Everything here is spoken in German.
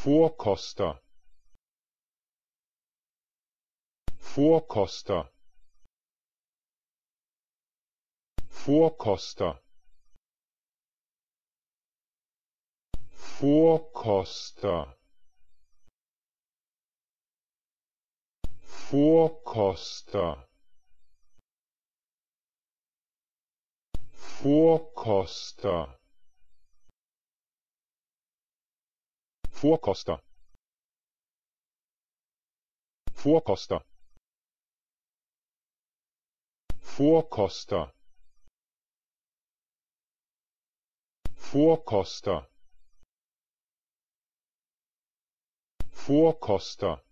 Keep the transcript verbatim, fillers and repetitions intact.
Vorkoster, Vorkoster, Vorkoster, Vorkoster, Vorkoster, Vorkoster, Vorkoster, Vorkoster, Vorkoster, Vorkoster, Vorkoster,